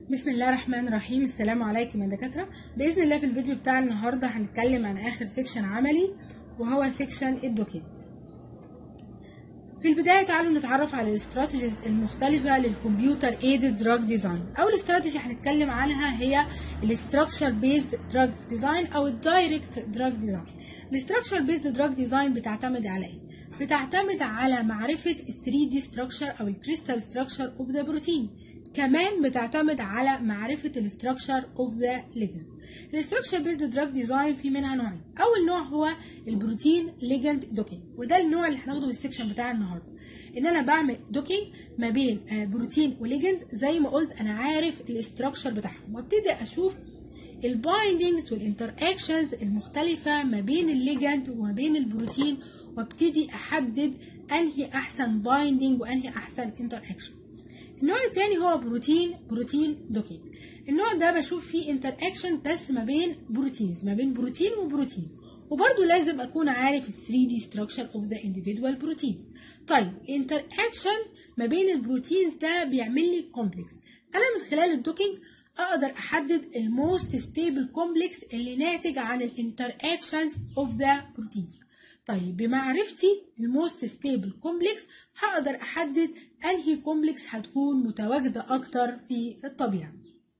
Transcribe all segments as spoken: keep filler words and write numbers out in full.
بسم الله الرحمن الرحيم. السلام عليكم يا دكاتره. باذن الله في الفيديو بتاع النهارده هنتكلم عن اخر سيكشن عملي وهو سيكشن الدوكينج. في البدايه تعالوا نتعرف على الاستراتيجيز المختلفه للكمبيوتر ايدد دراج ديزاين. اول استراتيجي هنتكلم عنها هي الاستراكشر بيزد دراج ديزاين او الدايركت دراج ديزاين. الاستراكشر بيزد دراج ديزاين بتعتمد على ايه؟ بتعتمد على معرفه ال ثري دي ستراكشر او الكريستال ستراكشر اوف ذا بروتين. كمان بتعتمد على معرفة الاستراكشر اوف ذا ليجند. الاستراكشر بيزد دراج ديزاين في منها نوعين. أول نوع هو البروتين ليجند دوكينج، وده النوع اللي هناخده في السكشن بتاع النهارده. إن أنا بعمل دوكينج ما بين بروتين وليجند، زي ما قلت أنا عارف الاستراكشر بتاعهم، وابتدي أشوف البايندينجز والانتر اكشنز المختلفة ما بين الليجند وما بين البروتين، وابتدي أحدد أنهي أحسن بايندينج وأنهي أحسن انتر اكشن. النوع الثاني هو بروتين بروتين دوكينج. النوع ده بشوف فيه انتر اكشن بس ما بين بروتينز، ما بين بروتين وبروتين، وبرده لازم اكون عارف ال ثري دي structure of the individual protein. طيب انتر اكشن ما بين البروتينز ده بيعمل لي كومبلكس. انا من خلال الدوكينج اقدر احدد الموست ستيبل كومبلكس اللي ناتج عن الانتر اكشنز اوف ذا بروتين. طيب بمعرفتي الموست ستيبل كومبلكس هقدر احدد انهي كومبلكس هتكون متواجده اكتر في الطبيعه.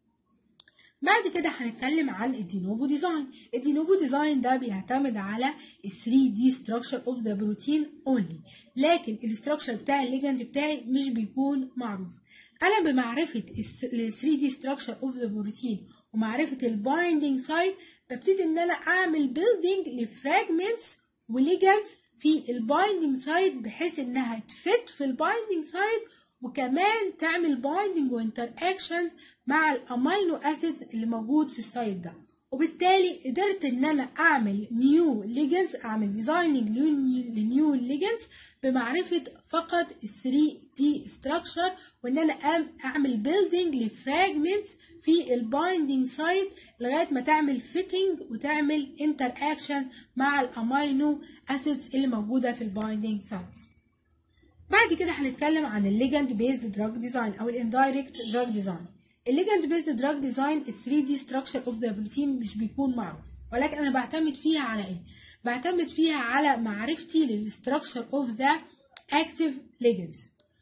بعد كده هنتكلم عن الدينوفو ديزاين. الدينوفو ديزاين ده بيعتمد على ال ثري دي structure of the protein only، لكن الاستراكشر بتاع الليجند بتاعي مش بيكون معروف. انا بمعرفه ال ثري دي structure of the protein ومعرفه البايندينج سايت ببتدي ان انا اعمل بيلدينج لفراجمنتس وليجندز في البايندينج سايت، بحيث انها تفت في البايندينج سايت وكمان تعمل بايندينج وانتر اكشنز مع الامينو اسيدز اللي موجود في السايت ده، وبالتالي قدرت ان انا اعمل نيو ليجندز، اعمل ديزايننج لنيو ليجندز بمعرفه فقط ال ثري دي structure، وان انا اعمل بيلدينج لفراجمنتس في البايندينج سايت لغايه ما تعمل فيتنج وتعمل انتر اكشن مع الامينو اسيدز اللي موجوده في البايندينج سايتس. بعد كده هنتكلم عن الليجند بيزد دراج ديزاين او الاندايركت دراج ديزاين. الليجند بيزد دراج ديزاين ال ثري دي structure اوف ذا بروتين مش بيكون معروف، ولكن انا بعتمد فيها على ايه؟ بعتمد فيها على معرفتي للستراكشر اوف ذا اكتيف ليجندز،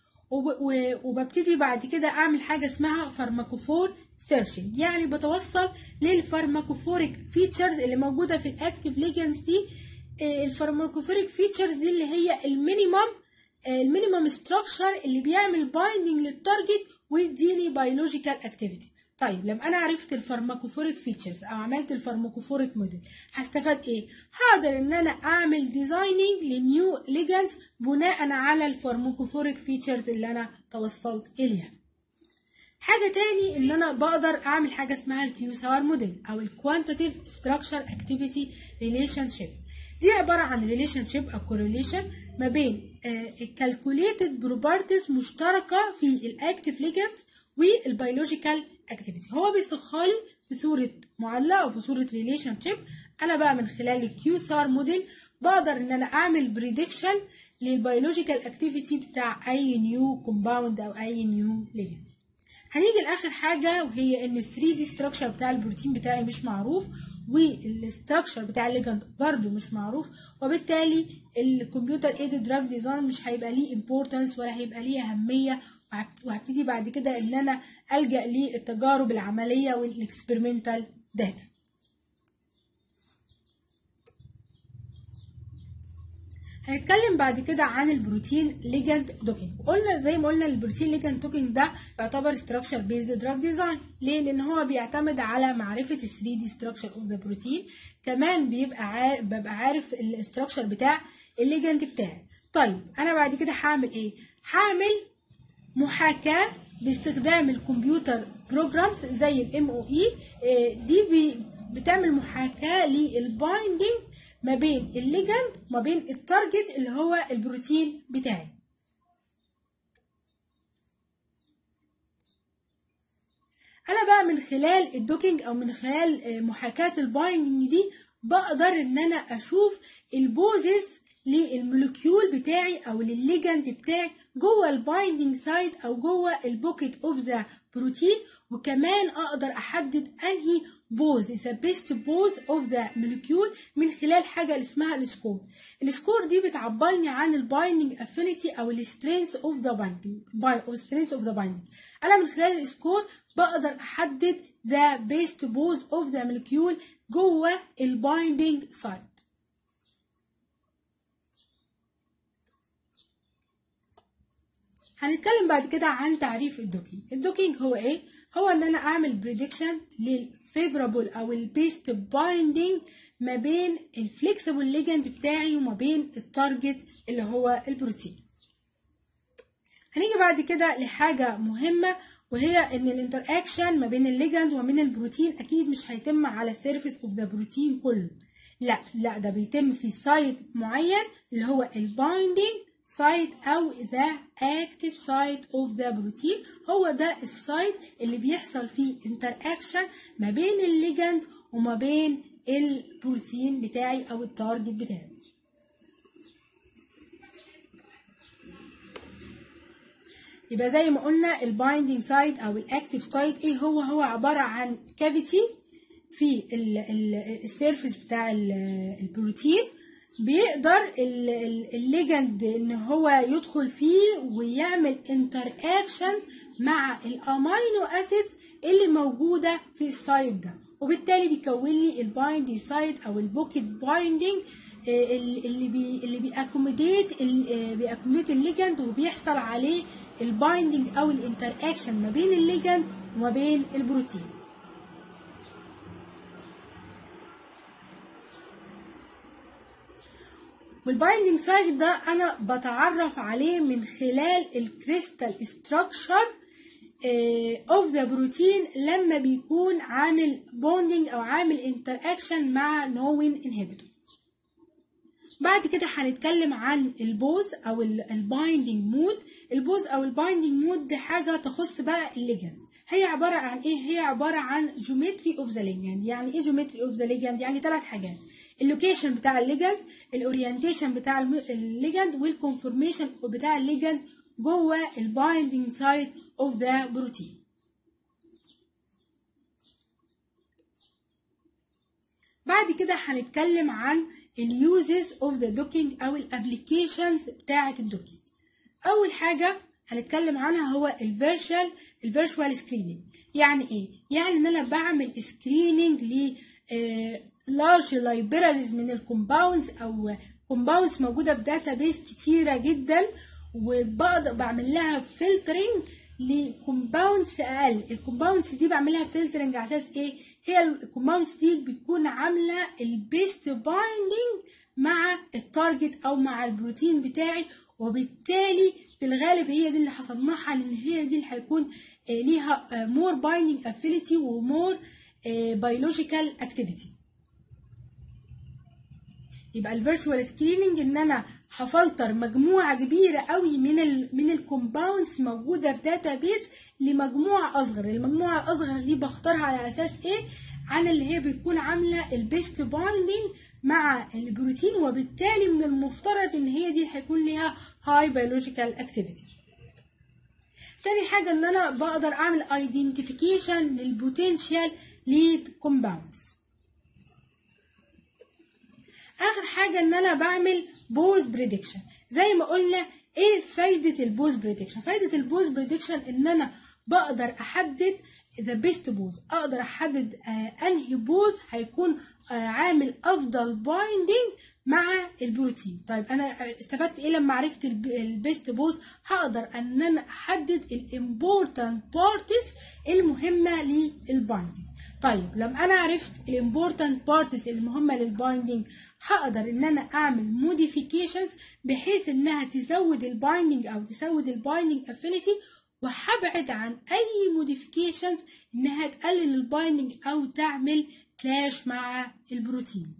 وببتدي بعد كده اعمل حاجه اسمها فارماكوفور سيرشنج، يعني بتوصل للفارماكوفوريك فيتشرز اللي موجوده في الاكتيف ليجندز دي. الفارماكوفوريك فيتشرز دي اللي هي المينيمم المينيمم ستراكشر اللي بيعمل بايندينج للتارجت ويديني بيولوجيكال اكتيفيتي. طيب لما انا عرفت الفارماكوفوريك فيتشرز او عملت الفارماكوفوريك موديل هستفاد ايه؟ هقدر ان انا اعمل ديزايننج لنيو ليجندز بناء على الفارماكوفوريك فيتشرز اللي انا توصلت اليها. حاجه تاني ان انا بقدر اعمل حاجه اسمها الكيو سار موديل او الكوانتيتيف ستراكشر اكتيفيتي ريليشن شيب. دي عباره عن ريليشن شيب او كورليشن ما بين الكالكوليتد بروبرتيز مشتركه في الاكتيف ليجند والبيولوجيكال اكتيفيتي. هو بيصيغها لي في صوره معادله او في صوره ريليشن شيب. انا بقى من خلال الكيو سار موديل بقدر ان انا اعمل بريدكشن للبيولوجيكال اكتيفيتي بتاع اي نيو كومباوند او اي نيو ليجند. هنيجي لاخر حاجه وهي ان ال ثري دي structure بتاع البروتين بتاعي مش معروف، والستراكشر بتاع الليجند برضو مش معروف، وبالتالي الكمبيوتر ايدد دراج ديزاين مش هيبقى ليه امبورتنس ولا هيبقى ليه اهميه، وهبتدي بعد كده ان انا الجا للتجارب العمليه والاكسبيرمنتال داتا. هنتكلم بعد كده عن البروتين ليجند دوكينج. قلنا زي ما قلنا البروتين ليجند دوكينج ده يعتبر ستراكشر بيزد دراج ديزاين. ليه؟ لان هو بيعتمد على معرفه ال ثري دي structure اوف ذا بروتين، كمان بيبقى عارف ببقى عارف الاستراكشر بتاع الليجند بتاعي. طيب انا بعد كده هعمل ايه؟ هعمل محاكاه باستخدام الكمبيوتر بروجرامز زي الام او اي. دي بتعمل محاكاه للبايندينج ما بين الليجند وما بين التارجت اللي هو البروتين بتاعي. انا بقى من خلال الدوكينج او من خلال محاكاه البايندينج دي بقدر ان انا اشوف البوزز للمولكيول بتاعي او للليجند بتاعي جوه البايندينج سايت او جوه البوكيت اوف ذا بروتين، وكمان اقدر احدد انهي بوز is the best pose of the molecule من خلال حاجه اللي اسمها السكور. السكور دي بتعبرني عن البايندينج افينيتي او السترينث اوف ذا بايندينج او strength اوف ذا بايندينج. انا من خلال السكور بقدر احدد the best pose of the molecule جوه البايندينج سايت. هنتكلم بعد كده عن تعريف الدوكينج. الدوكينج هو ايه؟ هو ان انا اعمل بريدكشن للفيفورابل او البيست بايندينج ما بين الفليكسبل ليجند بتاعي وما بين التارجت اللي هو البروتين. هنيجي بعد كده لحاجه مهمه، وهي ان الانتر اكشن ما بين الليجند وما بين البروتين اكيد مش هيتم على السيرفيس اوف ذا بروتين كله، لا لا ده بيتم في سايت معين اللي هو البايندينج سايت او ذا اكتيف سايت اوف ذا بروتين. هو ده السايت اللي بيحصل فيه انتر اكشن ما بين الليجند وما بين البروتين بتاعي او التارجت بتاعي. يبقى زي ما قلنا البايندينج سايت او الاكتيف سايت ايه هو؟ هو عباره عن كافيتي في السيرفيس بتاع البروتين بيقدر الليجند ان هو يدخل فيه ويعمل انتر اكشن مع الامينو اسيدز اللي موجوده في السايت ده، وبالتالي بيكون لي البايندينج سايت او البوكيت بايندينج اللي بي اللي بيأكوموديت بيأكوموديت الليجند وبيحصل عليه البايندينج او الانتر اكشن ما بين الليجند وما بين البروتين. والبايندينج سايت ده انا بتعرف عليه من خلال الكريستال ستراكشر اوف ذا بروتين لما بيكون عامل بوندينج او عامل انتر اكشن مع نوين انهبيتور. بعد كده هنتكلم عن البوز او البايندينج مود. البوز او البايندينج مود دي حاجه تخص بقى الليجند. هي عباره عن ايه؟ هي عباره عن جيومتري اوف ذا ليجند. يعني ايه جيومتري اوف ذا ليجند؟ يعني ثلاث حاجات: اللوكيشن بتاع الليجند، الاورينتيشن بتاع الليجند، والكونفورميشن بتاع الليجند جوه البايندينج سايت اوف ذا بروتين. بعد كده هنتكلم عن اليوزز اوف ذا دوكينج او الابليكيشنز بتاعه الدوكينج. اول حاجه هنتكلم عنها هو الفيرشوال الفيرشوال سكريننج. يعني ايه؟ يعني ان انا بعمل سكريننج ل لارج لايبراريز من الكومباوندز او كومباوندز موجوده في داتا بيس كتيره جدا، وبقدر بعمل لها فلترنج لكومباوندز اقل. الكومباوندز دي بعمل لها فلترنج على اساس ايه؟ هي الكومباوندز دي بتكون عامله البيست بايندينج مع التارجت او مع البروتين بتاعي، وبالتالي في الغالب هي دي اللي هصنعها لان هي دي اللي هيكون ليها مور بايندينج افينيتي ومور بيولوجيكال اكتيفيتي. يبقى الفيرتشوال سكريننج ان انا هفلتر مجموعه كبيره قوي من ال من الكومباوندز موجوده في داتا بيس لمجموعه اصغر. المجموعه الاصغر دي بختارها على اساس ايه؟ عن اللي هي بتكون عامله البيست بايندينج مع البروتين، وبالتالي من المفترض ان هي دي هيكون ليها هاي بيولوجيكال اكتيفيتي. تاني حاجه ان انا بقدر اعمل ايدنتيفيكيشن للبوتنشال ليد كومباوندز. اخر حاجه ان انا بعمل بوز بريدكشن. زي ما قلنا ايه فايده البوز بريدكشن؟ فايده البوز بريدكشن ان انا بقدر احدد ذا بيست بوز، اقدر احدد آه انهي بوز هيكون آه عامل افضل بايندينج مع البروتين. طيب انا استفدت ايه لما عرفت البيست بوز؟ هقدر ان انا احدد الامبورتنت بارتس المهمه للبايندينج. طيب لما انا عرفت الامبورتنت بارتس المهمه للبايندينج هقدر ان انا اعمل موديفيكيشنز بحيث انها تزود البايندينج او تزود البايندينج افينيتي، وهبعد عن اي موديفيكيشنز انها تقلل البايندينج او تعمل كلاش مع البروتين.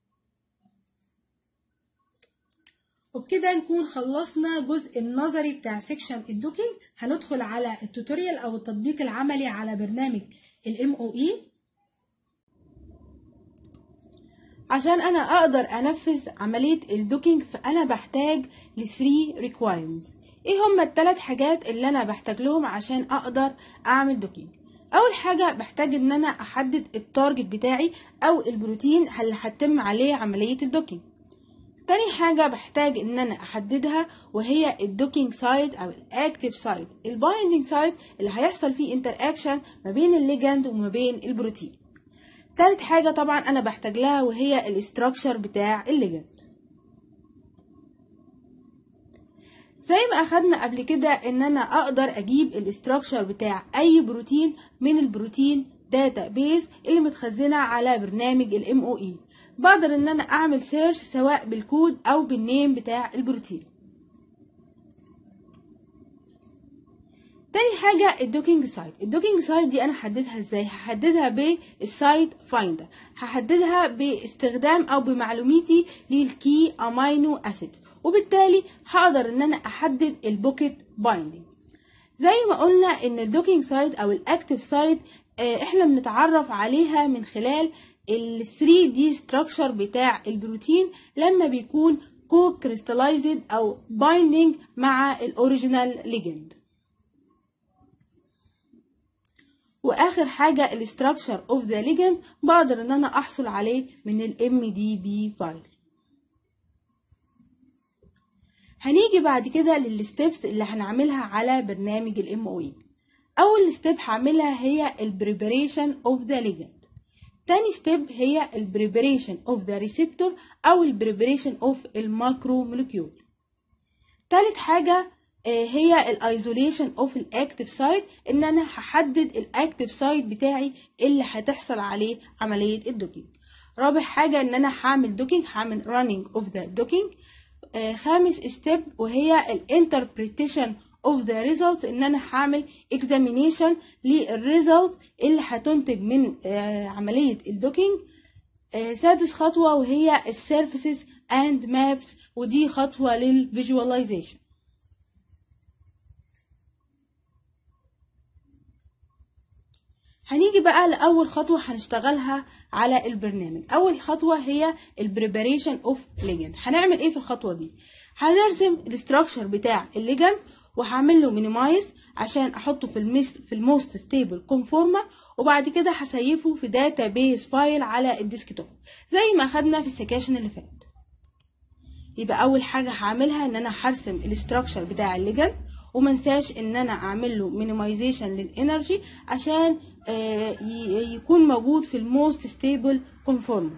وبكده نكون خلصنا جزء النظري بتاع سيكشن الدوكينج. هندخل على التوتوريال او التطبيق العملي على برنامج الام او اي. عشان انا اقدر انفذ عملية الدوكينج فانا بحتاج ل ثلاثة requirements. ايه هما الثلاث حاجات اللي انا بحتاج لهم عشان اقدر اعمل دوكينج؟ اول حاجة بحتاج ان انا احدد التارجت بتاعي او البروتين اللي هتتم عليه عملية الدوكينج. تاني حاجة بحتاج ان انا احددها وهي الدوكينج سايت او الاكتيف سايت، البايندينج سايت اللي هيحصل فيه انتر اكشن ما بين الليجند وما بين البروتين. تالت حاجة طبعا انا بحتاج لها وهي الاستراكشر بتاع الليجند. زي ما اخدنا قبل كده ان انا اقدر اجيب الاستراكشر بتاع اي بروتين من البروتين داتا بيز اللي متخزنة على برنامج الام او اي. بقدر ان انا اعمل سيرش سواء بالكود او بالنيم بتاع البروتين. تاني حاجة الدوكينج سايت. الدوكينج سايت دي انا هحددها ازاي؟ هحددها بالسايت فايندر، هحددها باستخدام او بمعلوماتي للكي امينو اسيد، وبالتالي هقدر ان انا احدد البوكيت بايندينج. زي ما قلنا ان الدوكينج سايت او الاكتيف سايت احنا بنتعرف عليها من خلال ال ثري دي structure بتاع البروتين لما بيكون كو كريستالايزد او بايندينج مع الاوريجينال ليجند. واخر حاجه الاستراكشر اوف ذا ليجند بقدر ان انا احصل عليه من الام دي بي فايل. هنيجي بعد كده للستبس اللي هنعملها على برنامج الام او اي. اول ستيب هعملها هي البريباريشن اوف ذا ليجند. تاني ستيب هي البريباريشن اوف ذا ريسبتور او البريباريشن اوف الماكرو مولكيول. تالت حاجه هي الايزوليشن اوف الاكتيف سايت، ان انا هحدد الاكتيف سايت بتاعي اللي هتحصل عليه عمليه الدوكينج. رابع حاجه ان انا هعمل دوكينج، هعمل رانينج اوف ذا دوكينج. خامس ستيب وهي الانتربريتيشن of the results، ان انا هعمل examination للريزلت اللي هتنتج من عملية الدوكينج. سادس خطوة وهي السيرفيسز اند مابس، ودي خطوة للفيجواليزيشن. هنيجي بقى لأول خطوة هنشتغلها على البرنامج. أول خطوة هي البريباريشن اوف ليجند. هنعمل ايه في الخطوة دي؟ هنرسم الاستراكشر بتاع الليجند وهعمل له مينيمايز عشان احطه في المست في الموست ستيبل كونفورمر، وبعد كده هسيفه في داتا بيز فايل على الديسكتوب زي ما اخدنا في السكاشن اللي فات. يبقى اول حاجه هعملها ان انا هرسم الاستراكشر بتاع الليجند، ومنساش ان انا اعمل له مينيمايزيشن للانرجي عشان يكون موجود في الموست ستيبل كونفورمر.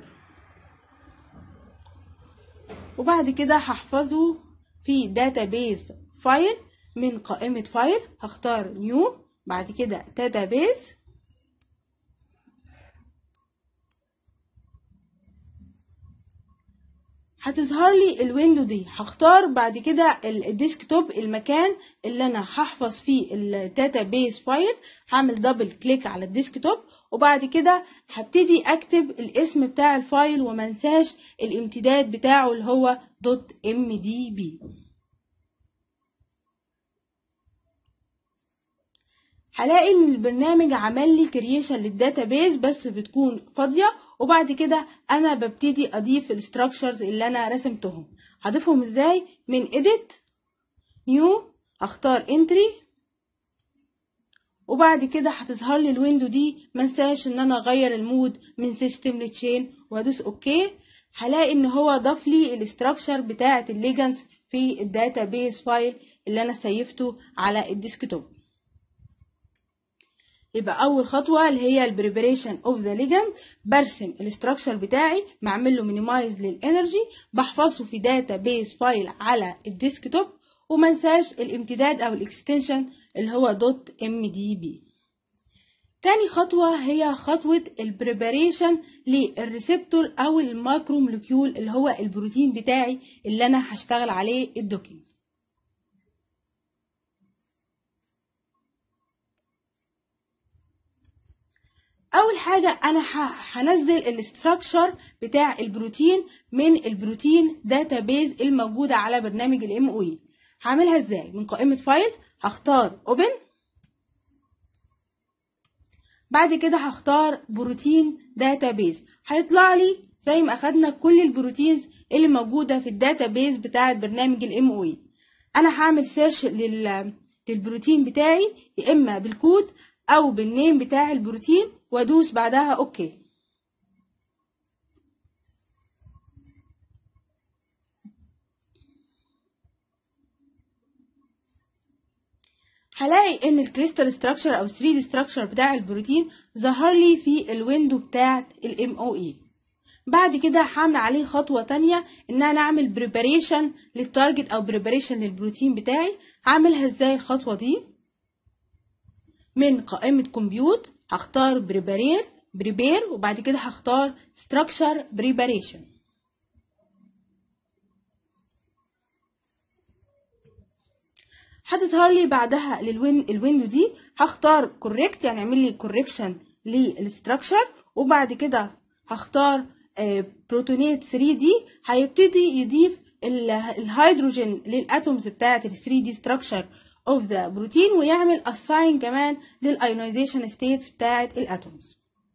وبعد كده هحفظه في داتا بيز فايل من قائمة فايل. هختار نيو، بعد كده داتابيز، هتظهر لي الويندو دي. هختار بعد كده الديسكتوب، المكان اللي انا هحفظ فيه الداتابيز فايل. هعمل دبل كليك على الديسكتوب، وبعد كده هبتدي اكتب الاسم بتاع الفايل ومنساش الامتداد بتاعه اللي هو دوت ام دي بي. هلاقي ان البرنامج عمل لي كرييشن للداتابيز بس بتكون فاضيه، وبعد كده انا ببتدي اضيف الستراكشرز اللي انا رسمتهم. هضيفهم ازاي؟ من edit new، هختار entry، وبعد كده هتظهر لي الويندو دي. منساش ان انا اغير المود من سيستم لتشين وادوس اوكي. هلاقي ان هو ضاف لي الاستراكشر بتاعه الليجندز في الداتابيز فايل اللي انا سيفته على الديسكتوب. يبقى اول خطوه اللي هي البريباريشن اوف ذا ليجند، برسم الاستراكشر بتاعي، بعمل له مينيمايز للانرجي، بحفظه في داتا بيز فايل على الديسكتوب، ومنساش الامتداد او الاكستنشن اللي هو دوت ام دي بي. تاني خطوه هي خطوه البريباريشن للريسبتور او المايكرو مولكيول اللي هو البروتين بتاعي اللي انا هشتغل عليه الدوكينج. اول حاجه انا هنزل الاستراكشر بتاع البروتين من البروتين داتابيز الموجوده على برنامج الام او اي. هعملها ازاي؟ من قائمه فايل هختار اوبن، بعد كده هختار بروتين داتابيز، هيطلع لي زي ما اخدنا كل البروتينز اللي موجوده في الداتابيز بتاعه برنامج الام او اي. انا هعمل سيرش لل للبروتين بتاعي يا اما بالكود او بالنيم بتاع البروتين وادوس بعدها اوكي. هلاقي ان الكريستال ستراكشر او ثري دي ستراكشر بتاع البروتين ظهر لي في الويندو بتاعه الام او اي. بعد كده هعمل عليه خطوه تانية ان انا اعمل بريباريشن للتارجت او بريباريشن للبروتين بتاعي. هعملها ازاي الخطوه دي؟ من قائمه كمبيوت هختار بريبارير بريبير وبعد كده هختار ستراكشر بريباريشن. هتظهر لي بعدها للوين الويندو دي. هختار كوريكت يعني اعمل لي كوريكشن للستراكشر، وبعد كده هختار بروتونيت ثري دي. هيبتدي يضيف الهيدروجين للاتومز بتاعه ال ثري دي ستراكشر اوف ذا بروتين ويعمل اساين كمان للايونيزيشن ستيتس بتاعه الاتومز.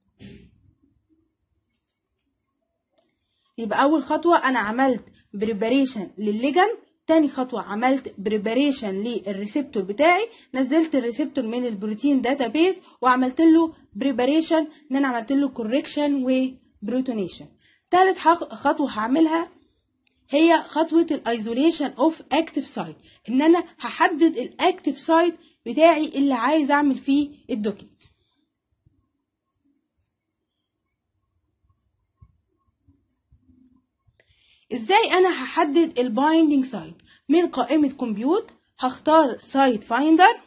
يبقى اول خطوه انا عملت بريباريشن للليجند، تاني خطوة عملت بريباريشن للريسبتور بتاعي، نزلت الريسبتور من البروتين داتابيز وعملت له بريباريشن ان انا عملت له كوريكشن وبروتونيشن. تالت خطوة هعملها هي خطوة الايزوليشن اوف اكتيف سايت، ان انا هحدد الاكتيف سايت بتاعي اللي عايز اعمل فيه الدوكينج. ازاي انا هحدد البايندينج سايت؟ من قائمة كمبيوت هختار سايت فايندر،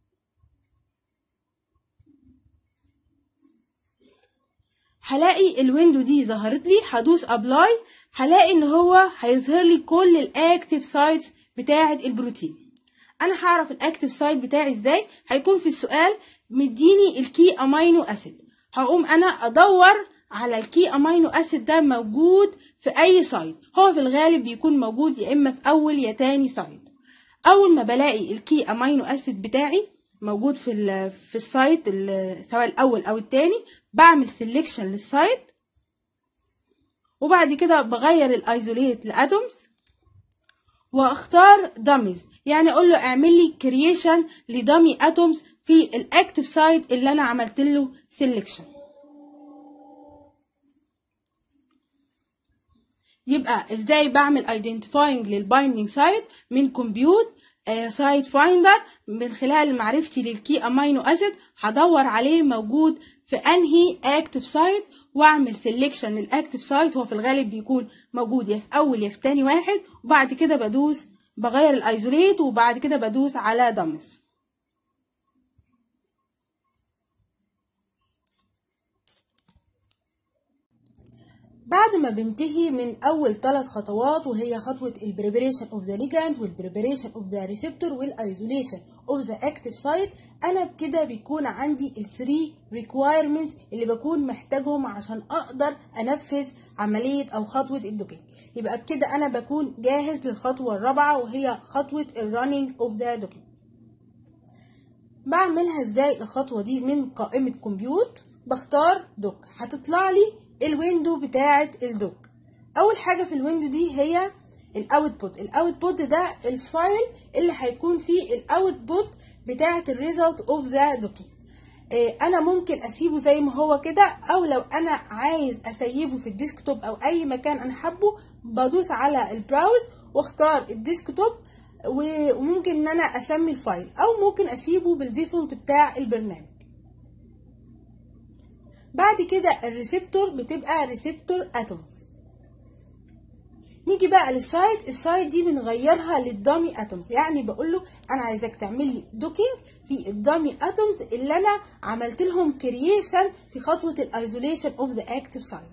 هلاقي الويندو دي ظهرت لي. هدوس ابلاي، هلاقي ان هو هيظهر لي كل الاكتيف سايتس بتاعه البروتين. انا هعرف الاكتيف سايت بتاعي ازاي؟ هيكون في السؤال مديني الكي امينو اسيد، هقوم انا ادور على الكي امينو اسيد ده موجود في اي سايت. هو في الغالب بيكون موجود يا اما في اول يا تاني سايت. اول ما بلاقي الكي امينو اسيد بتاعي موجود في ال في السايت سواء الاول او التاني بعمل سيلكشن للسايت، وبعد كده بغير الايزوليت لاتومز واختار داميز، يعني اقول له اعمل لي كرييشن لدامي اتومز في الاكتيف سايت اللي انا عملت له سيلكشن. يبقى ازاي بعمل ايدنتيفاينج للبايندينج سايت؟ من كمبيوت سايت فايندر، من خلال معرفتي للكي امينو اسيد هدور عليه موجود في انهي اكتيف سايت واعمل سيلكشن للاكتيف سايت. هو في الغالب بيكون موجود يا في اول يا في تاني واحد، وبعد كده بدوس بغير الايزوليت وبعد كده بدوس على دامز. بعد ما بنتهي من اول ثلاث خطوات وهي خطوه البريبريشن اوف ذا ليجاند والبريبريشن اوف ذا ريسبتور والايزوليشن اوف ذا اكتيف سايت، انا بكده بيكون عندي الثري ريكوايرمنتس اللي بكون محتاجهم عشان اقدر انفذ عمليه او خطوه الدوكينج. يبقى بكده انا بكون جاهز للخطوه الرابعه وهي خطوه الرننج اوف ذا دوكينج. بعملها ازاي الخطوه دي؟ من قائمه كمبيوت بختار دوك، هتطلع لي الويندو بتاعه الدوك. اول حاجه في الويندو دي هي الاوتبوت. الاوتبوت ده الفايل اللي هيكون فيه الاوتبوت بتاعه الريزلت اوف ذا دوكينج. انا ممكن اسيبه زي ما هو كده، او لو انا عايز اسيبه في الديسكتوب او اي مكان انا حابه بدوس على البراوز واختار الديسكتوب، وممكن ان انا اسمي الفايل او ممكن اسيبه بالديفولت بتاع البرنامج. بعد كده الريسبتور بتبقى ريسبتور اتومز. نيجي بقى للسايت. السايت دي بنغيرها للدامي اتومز، يعني بقول له انا عايزاك تعمل لي دوكينج في الدامي اتومز اللي انا عملت لهم كرييشن في خطوه الايزوليشن اوف ذا اكتيف سايت.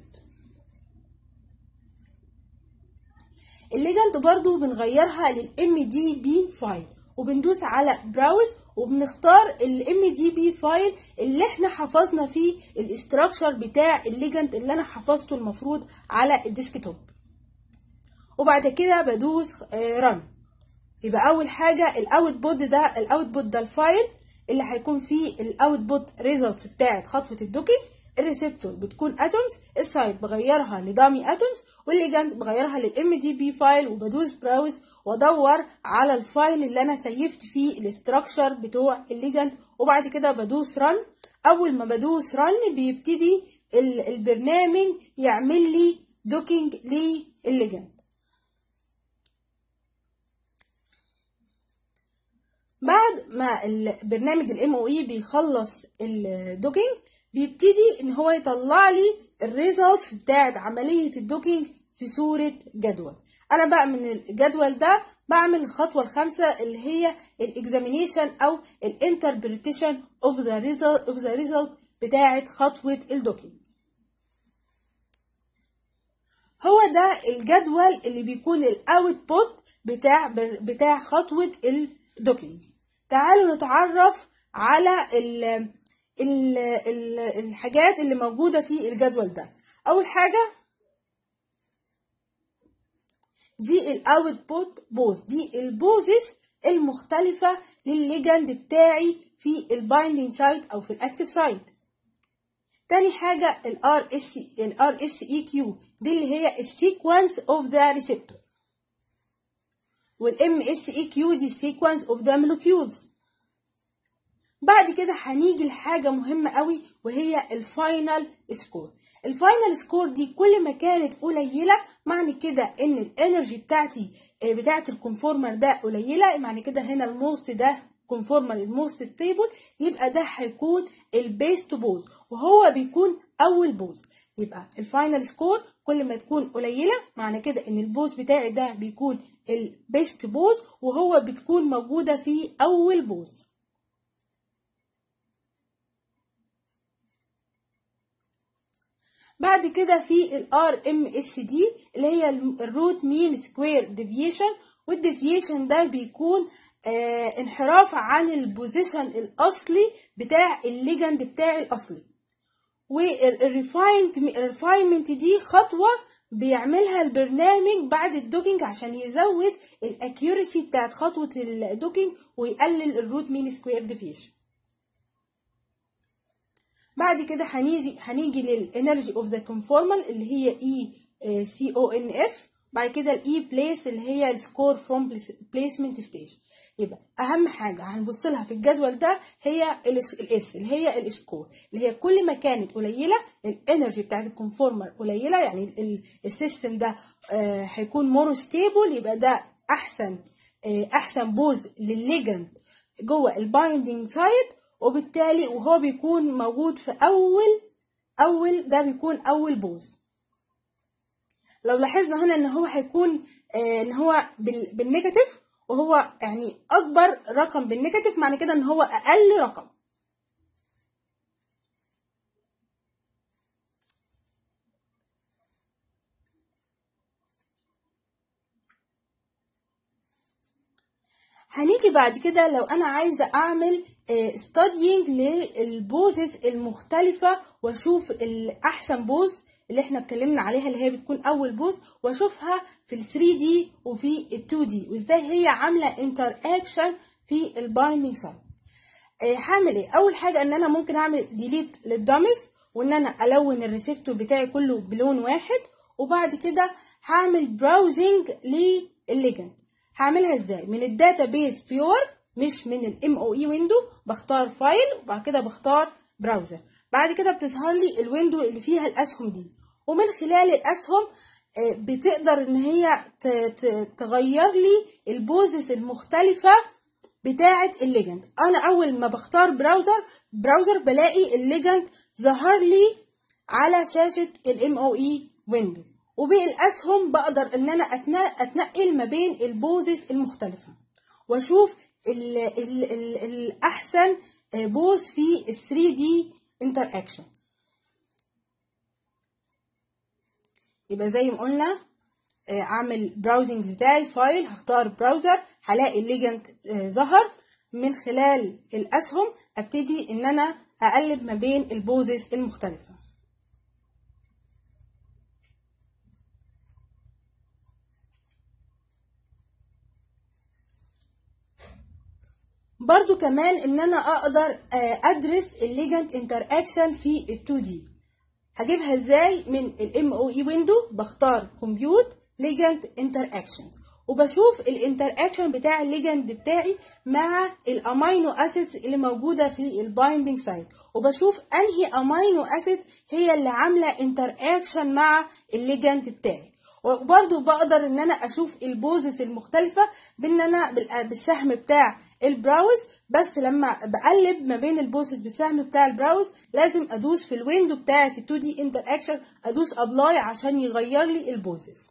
الليجند برضو بنغيرها للام دي بي فايل وبندوس على براوز وبنختار الام دي بي فايل اللي احنا حفظنا فيه الاستراكشر بتاع الليجند اللي انا حفظته المفروض على الديسكتوب، وبعد كده بدوس رن. يبقى اول حاجه الاوتبوت ده الاوتبوت ده الفايل اللي هيكون فيه الاوتبوت ريزلتس بتاعه خطوه الدوكينج. الريسبتور بتكون اتومز، السايت بغيرها لدامي اتومز، والليجند بغيرها للام دي بي فايل، وبدوس براوز وادور على الفايل اللي انا سيفت فيه الاستراكشر بتوع الليجند، وبعد كده بدوس رن. اول ما بدوس رن بيبتدي البرنامج يعمل لي دوكينج للليجند. بعد ما البرنامج الام او اي بيخلص الدوكينج بيبتدي ان هو يطلع لي الريزلتس بتاعت عمليه الدوكينج في صوره جدول. انا بقى من الجدول ده بعمل الخطوه الخامسه اللي هي الاكزامينيشن او الانتربريتيشن اوف ذا ريزلت اوف ذا ريزلت بتاعت خطوه الدوكينج. هو ده الجدول اللي بيكون الاوتبوت بتاع بتاع خطوه الدوكينج. تعالوا نتعرف على ال ال ال الحاجات اللي موجوده في الجدول ده. اول حاجه دي الاوتبوت بوز، دي البوزز المختلفه للليجند بتاعي في البايندينج سايت او في الاكتيف سايت. تاني حاجه الار اس الار اس اي كيو، دي اللي هي السيكونس اوف ذا ريسبتور، والام اس اي كيو دي السيكونس اوف ذا مولكيولز. بعد كده هنيجي لحاجه مهمه قوي وهي الفاينل سكور. الفاينل سكور دي كل ما كانت قليله معنى كده ان الانرجي بتاعتي بتاعت الكونفورمر ده قليله، معنى كده هنا الموست ده كونفورمر الموست ستيبل، يبقى ده هيكون البيست بوز وهو بيكون اول بوز. يبقى الفاينل سكور كل ما تكون قليله معنى كده ان البوز بتاعي ده بيكون البيست بوز وهو بتكون موجوده في اول بوز. بعد كده في الار ام اس دي اللي هي الروت مين سكوير ديفيشن، والديفيشن ده بيكون آه انحراف عن البوزيشن الاصلي بتاع الليجند بتاعي الاصلي. والريفاينمنت دي خطوه بيعملها البرنامج بعد الدوكينج عشان يزود الاكيورسي بتاعت خطوه الدوكينج ويقلل الروت مين سكوير ديفيشن. بعد كده هنيجي هنيجي للانرجي اوف ذا كونفورمال اللي هي اي سي او ان اف. بعد كده الاي بليس اللي هي السكور فروم بليسمنت ستيج. يبقى اهم حاجه هنبص لها في الجدول ده هي الاس اللي هي السكور، اللي هي كل ما كانت قليله الانرجي بتاعت الكونفورمال قليله، يعني السيستم ده هيكون مور ستيبل، يبقى ده احسن احسن بوز للليجند جوه البايندينج سايت، وبالتالي وهو بيكون موجود في اول اول ده بيكون اول بوز. لو لاحظنا هنا ان هو هيكون آه ان هو بالنيجاتيف، وهو يعني اكبر رقم بالنيجاتيف معنى كده ان هو اقل رقم. هنيجي بعد كده لو انا عايزه اعمل ستادينج للبوزز المختلفه واشوف الاحسن بوز اللي احنا اتكلمنا عليها اللي هي بتكون اول بوز، واشوفها في ال ثري دي وفي ال تو دي وازاي هي عامله انتر اكشن في البايندينج سايت. هعمل ايه؟ اول حاجه ان انا ممكن اعمل ديليت للدمز وان انا الون الريسبتور بتاعي كله بلون واحد، وبعد كده هعمل براوزنج للليجند. هعملها ازاي؟ من الداتا بيز فيور مش من الام او اي ويندو. بختار فايل وبعد كده بختار براوزر، بعد كده بتظهر لي الويندو اللي فيها الاسهم دي، ومن خلال الاسهم بتقدر ان هي تغير لي البوزز المختلفه بتاعه الليجند. انا اول ما بختار براوزر براوزر بلاقي الليجند ظهر لي على شاشه الام او اي ويندو، وبالاسهم بقدر ان انا اتنقل ما بين البوزز المختلفه واشوف ال ال ال الاحسن بوز في ال ثري دي انتر اكشن. يبقى زي ما قلنا اعمل براوزنج ازاي؟ فايل، هختار براوزر، هلاقي الليجند ظهر، من خلال الاسهم ابتدي ان انا اقلب ما بين البوزز المختلفه. برضو كمان ان انا اقدر ادرس الليجند انتر اكشن في ال تو دي. هجيبها ازاي؟ من الام او اي ويندو بختار كومبيوت ليجند انتر اكشنز، وبشوف الانتر اكشن بتاع الليجند بتاعي مع الامينو اسيدز اللي موجوده في البايندينج سايت، وبشوف انهي امينو اسيد هي اللي عامله انتر اكشن مع الليجند بتاعي. وبرده بقدر ان انا اشوف البوزز المختلفه بان انا بالسهم بتاع البراوز، بس لما بقلب ما بين البوزز بالسهم بتاع البراوز لازم ادوس في الويندو بتاعه ال تو دي انتر اكشن، ادوس ابلاي عشان يغير لي البوزز.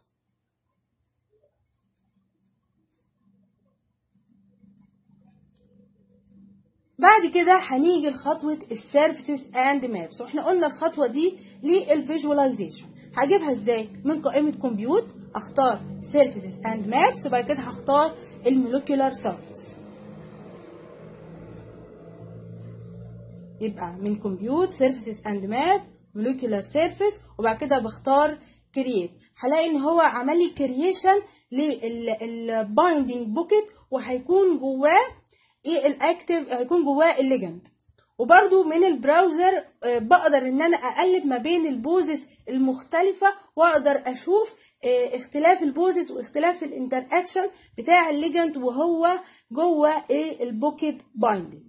بعد كده هنيجي لخطوه السيرفيسز اند مابس، واحنا قلنا الخطوه دي للفيجواليزيشن. هجيبها ازاي؟ من قائمه كومبيوت اختار سيرفيسز اند مابس، وبعد كده هختار المولكيولار سيرفيس. يبقى من كومبيوت سيرفيسز اند ماب مولكيولار سيرفيس، وبعد كده بختار كرييت. هلاقي ان هو عمل لي كرييشن للبايندينج بوكيت، وهيكون جواه ايه الاكتيف، هيكون جواه الليجند. وبرده من البراوزر بقدر ان انا اقلب ما بين البوزز المختلفه، واقدر اشوف اختلاف البوزز واختلاف الانتر اكشن بتاع الليجند وهو جوه ايه البوكيت بايندينج.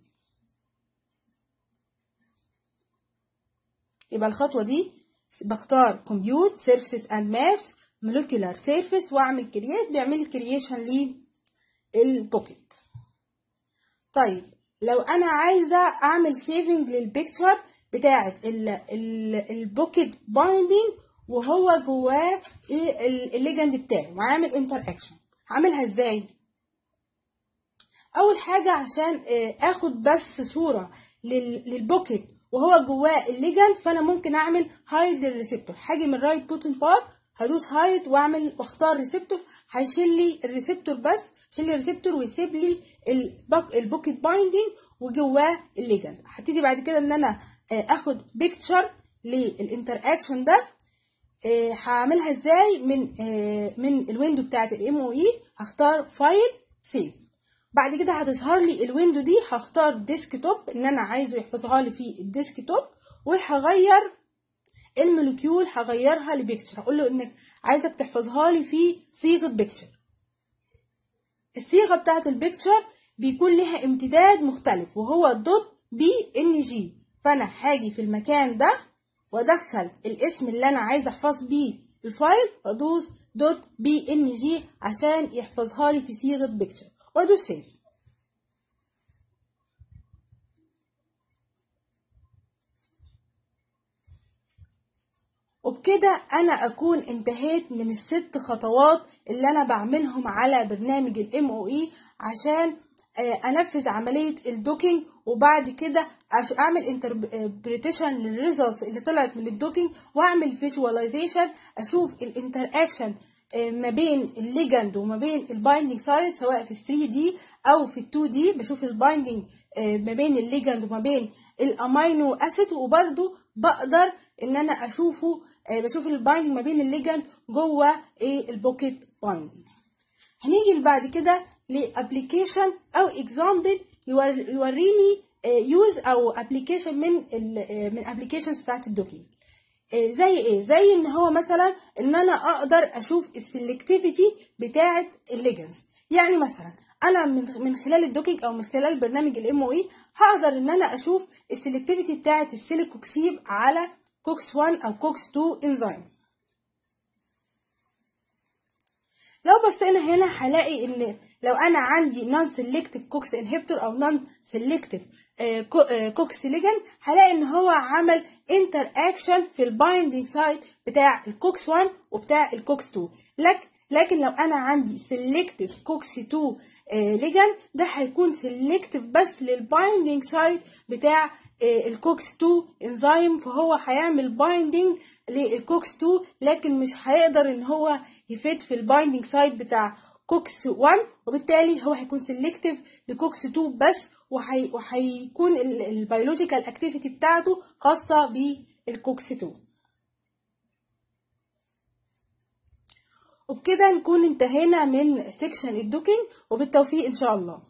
يبقى الخطوه دي بختار كومبيوت سيرفيسز اند مابس مولكيولار سيرفيس واعمل كرييت، بيعمل لي كرييشن للبوكيت. طيب لو انا عايزه اعمل سيفنج للبيكتشر بتاعه البوكيت بايندينج وهو جواه ايه الليجند بتاعي وعامل انتر اكشن، هعملها ازاي؟ اول حاجه عشان اخد بس صوره للبوكيت وهو جواه الليجند، فانا ممكن اعمل هايد للريسبتور. هاجي من رايت بوتن بار هدوس هايد واعمل واختار ريسبتور، هيشيل لي الريسبتور بس، شيل لي الريسبتور ويسيب لي البوكيت بايندينج وجواه الليجند. هبتدي بعد كده ان انا اخد بيكتشر للانتر اكشن ده. هعملها ازاي؟ من من الويندو بتاعت الام او اي هختار فايل سيف. بعد كده هتظهر لي الويندو دي، هختار ديسك توب ان انا عايزه يحفظها لي في الديسك توب، وهغير المولكيول هغيرها لبيكتشر، هقول له انك عايزك تحفظها لي في صيغه بيكتشر. الصيغه بتاعت البيكتشر بيكون لها امتداد مختلف وهو دوت بي ان جي، فانا هاجي في المكان ده وادخل الاسم اللي انا عايزه احفظ بيه الفايل وادوس دوت بي ان جي عشان يحفظها لي في صيغه بيكتشر وادوس سيف. وبكده انا اكون انتهيت من الست خطوات اللي انا بعملهم على برنامج الام او اي عشان انفذ عمليه الدوكينج، وبعد كده اعمل انتربريتيشن للريزلتس اللي طلعت من الدوكينج، واعمل فيجواليزيشن اشوف الانتر اكشن ما بين الليجند وما بين البايندينج سايت سواء في ثري دي او في تو دي. بشوف البايندينج ما بين الليجند وما بين الامينو اسيد، وبرده بقدر ان انا اشوفه بشوف البايندينج ما بين الليجند جوه ايه البوكيت بايندينج. هنيجي بعد كده لابلكيشن او اكزامبل يوريني يوز او ابلكيشن من من ابلكيشنز بتاعت الدوكينج. زي ايه؟ زي ان هو مثلا ان انا اقدر اشوف السلكتيفيتي بتاعه الليجنز. يعني مثلا انا من من خلال الدوكينج او من خلال برنامج الام او اي هقدر ان انا اشوف السلكتيفيتي بتاعه السيليكوكسيب على كوكس واحد او كوكس اتنين انزيم. لو بصينا هنا هلاقي ان لو انا عندي نون سيلكتيف كوكس انهبيتور او نون سيلكتيف كوكس ليجند، هلاقي ان هو عمل انتر اكشن في البايندينج سايت بتاع الكوكس واحد وبتاع الكوكس اتنين. لكن لكن لو انا عندي سيلكتيف كوكس اتنين ليجند ده هيكون سيلكتيف بس للبايندينج سايت بتاع الكوكس اتنين انزيم، فهو هيعمل بايندينج للكوكس اتنين لكن مش هيقدر ان هو يفيد في البايندينج سايت بتاع كوكس واحد، وبالتالي هو هيكون سيلكتيف لكوكس اتنين بس، وهي وهيكون البيولوجيكال اكتيفيتي بتاعته خاصه بالكوكس اتنين. وبكده نكون انتهينا من سيكشن الدوكينج، وبالتوفيق ان شاء الله.